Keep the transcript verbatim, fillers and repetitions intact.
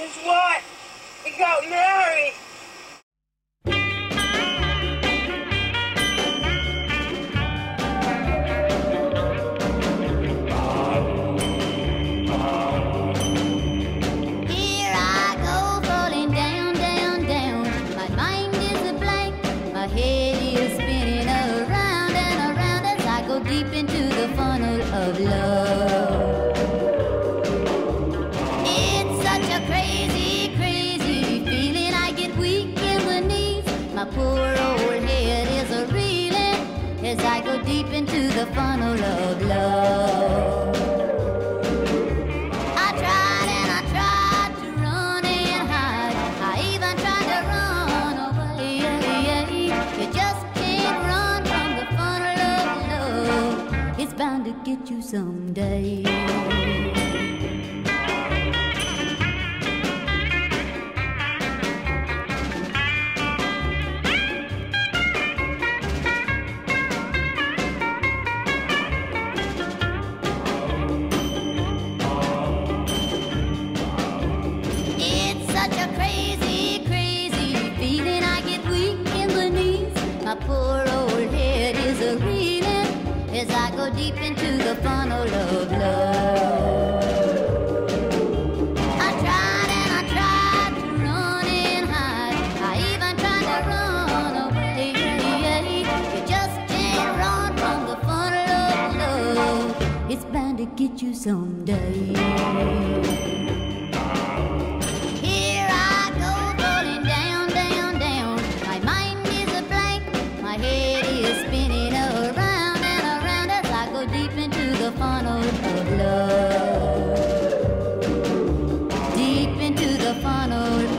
Guess what? We got married. Here I go, falling down, down, down. My mind is a blank. My head is spinning around and around as I go deep into the funnel of love. Crazy, crazy feeling. I get weak in the knees. My poor old head is a reeling as I go deep into the funnel of love. I tried and I tried to run and hide. I even tried to run away. You just can't run from the funnel of love. It's bound to get you someday. My poor old head is a reeling as I go deep into the funnel of love. I tried and I tried to run and hide. I even tried to run away. You just can't run from the funnel of love. It's bound to get you someday. The funnel of love, deep into the funnel